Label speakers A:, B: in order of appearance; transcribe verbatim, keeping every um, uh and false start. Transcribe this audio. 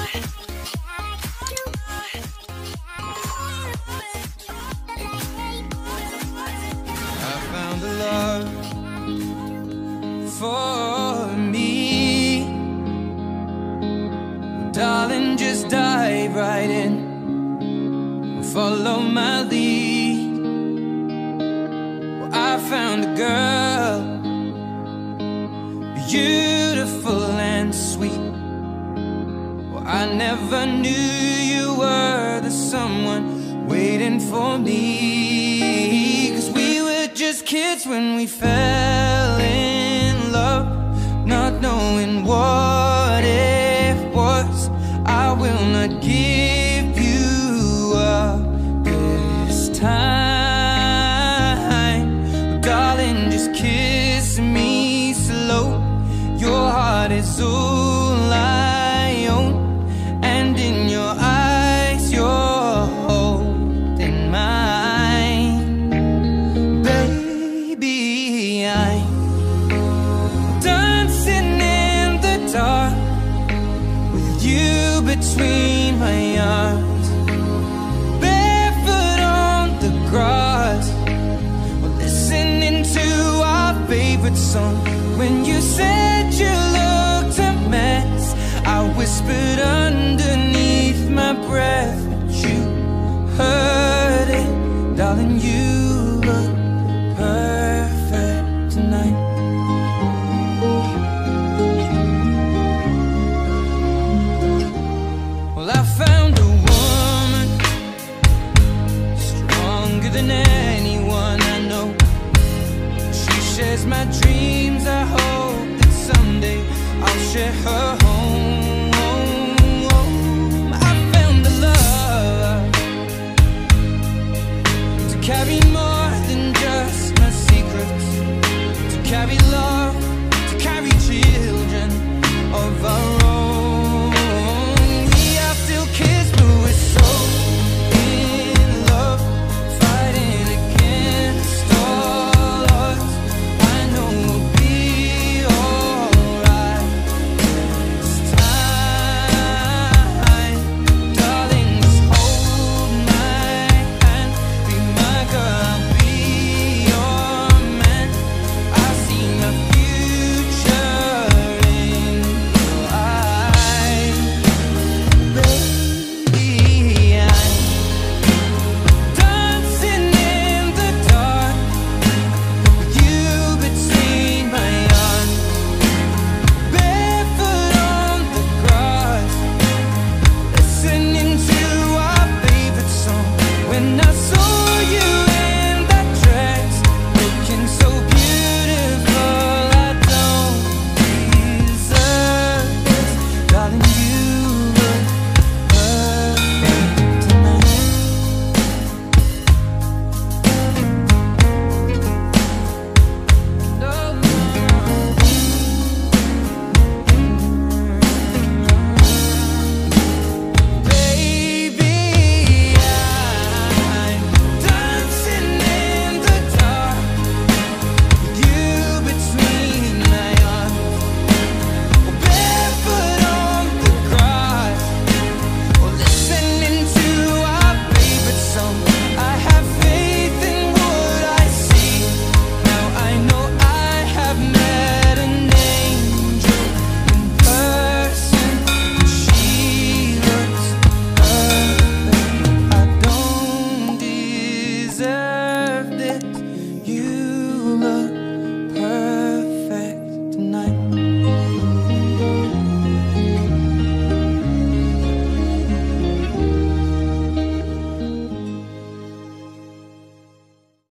A: I found a love for me. Darling, just dive right in, follow my lead. Well, I found a girl, beautiful and sweet. Well, I never knew you were the someone waiting for me. 'Cause we were just kids when we fell in love, not knowing what it was. I will not give you up this time. Darling, just kiss me slow. Your heart is all I own, and in your eyes you're holding mine. Baby, I'm dancing in the dark with you between my arms, barefoot on the grass. We're listening to our favorite song. When you said you looked a mess, I whispered underneath my breath, but you heard it, darling, you